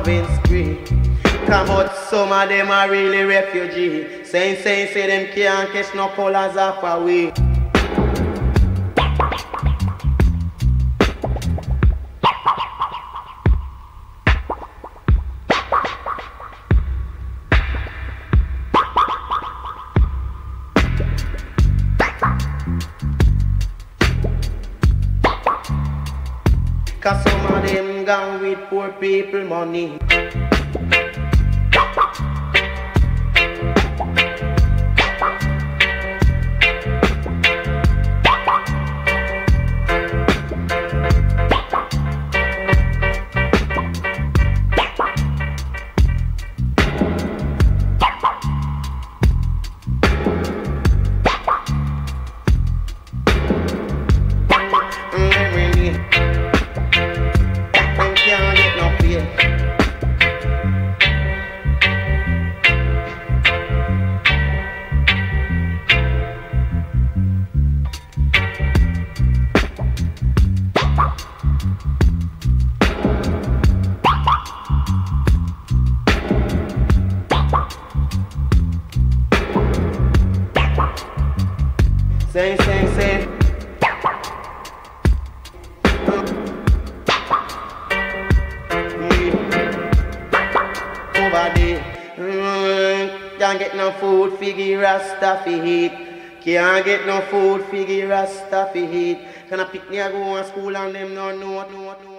having spree. Come out, some of them are really refugee. Saying them can't catch no colors off away. Cause some of them gone with poor people money. Say. Over there. Can't get no food, figgy rasta fi eat. Can't get no food, figgy rasta fi eat. Can I pick me a go to school and them no know.